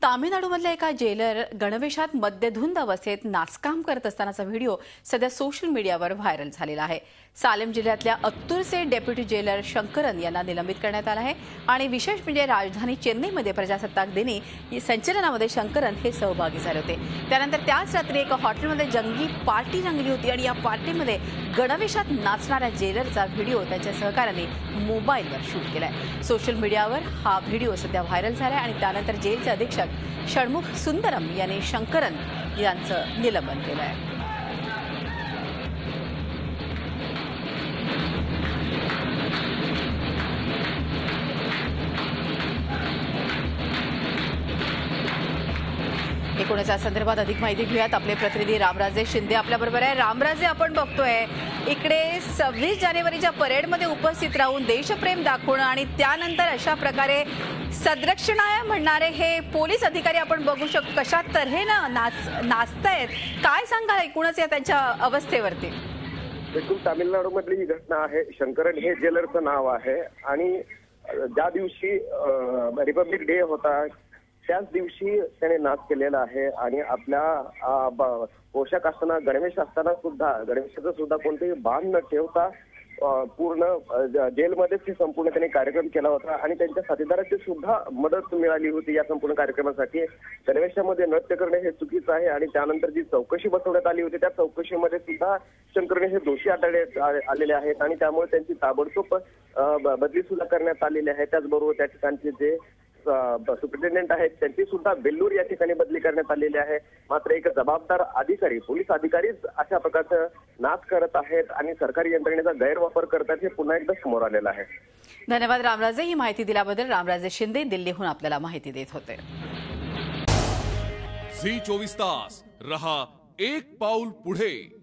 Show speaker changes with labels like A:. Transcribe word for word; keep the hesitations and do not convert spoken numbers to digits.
A: तामिळनाडूमधल्या एका जेलर गणवेशात मद्यधुंद अवस्थेत नाचकाम करत असतानाचा व्हिडिओ सध्या सोशल मीडियावर व्हायरल झालेला आहे। सालेम जिल्ह्यातल्या अत्तूरचे डेप्युटी जेलर शंकरन यांना निलंबित करण्यात आलं आहे आणि विशेष म्हणजे राजधानी चेन्नईमध्ये प्रजासत्ताक दिनी संचलनामध्ये शंकरन हे सहभागी झाले होते। त्यानंतर त्याच रात्री एका हॉटेलमध्ये जंगी पार्टी रंगली होती आणि या पार्टीमध्ये गणवेशात नाचणाऱ्या जेलरचा व्हिडिओ त्याच्या सहकाऱ्यांनी मोबाईलवर शूट केलाय। सोशल मीडियावर हा व्हिडिओ सध्या व्हायरल झालाय आणि त्यानंतर जेलचे अधीक्षक षण्मुख सुंदरम यांनी शंकरन यांचं निलंबन केलं आहे। एकूणच या संदर्भात अधिक माहिती घेऊयात। आपले प्रतिनिधी रामराजे शिंदे आपल्याबरोबर आहे। रामराजे, आपण बघतोय इकडे सव्वीस जानेवारीच्या परेडमध्ये उपस्थित राहून देशप्रेम दाखवणं आणि त्यानंतर अशा प्रकारे सदरक्षणाय म्हणणारे हे पोलीस अधिकारी आपण बघू शकतो कशा तऱ्हेनं नाच नाचतायत, काय सांगाल एकूणच या त्यांच्या अवस्थेवरती?
B: बिलकुल, तामिळनाडूमधली ही घटना आहे। शंकरन हे जेलरचं नाव आहे आणि ज्या दिवशी रिपब्लिक डे होता त्याच दिवशी त्याने नाच केलेला आहे आणि आपल्या पोशाख असताना गणवेश असताना सुद्धा गणवेशाचं सुद्धा कोणतेही बाण न ठेवता पूर्ण जेलमध्येच हे संपूर्ण त्यांनी कार्यक्रम केला होता आणि त्यांच्या साथीदाराची सुद्धा मदत मिळाली होती या संपूर्ण कार्यक्रमासाठी। गणवेशामध्ये नृत्य करणे हे चुकीचं आहे आणि त्यानंतर जी चौकशी बसवण्यात आली होती त्या चौकशीमध्ये सुद्धा शंकरने हे दोषी आढळले आलेले आहेत आणि त्यामुळे त्यांची ताबडतोब बदली सुद्धा करण्यात आलेली आहे। त्याचबरोबर त्या ठिकाणचे जे सुप्रिटेंडेंट आहेत त्यांची सुद्धा बेल्लूर या ठिकाणी बदली करण्यात आलेली आहे। मात्र एक जबाबदार अधिकारी, पोलीस अधिकारीच अशा प्रकारचं नाच करत आहेत आणि सरकारी यंत्रणेचा गैरवापर करतात हे पुन्हा एकदा समोर आलेलं आहे।
A: धन्यवाद रामराजे, ही माहिती दिल्याबद्दल। रामराजे शिंदे दिल्लीहून आपल्याला माहिती देत होते।
C: झी चोवीस तास रहा एक पाऊल पुढे।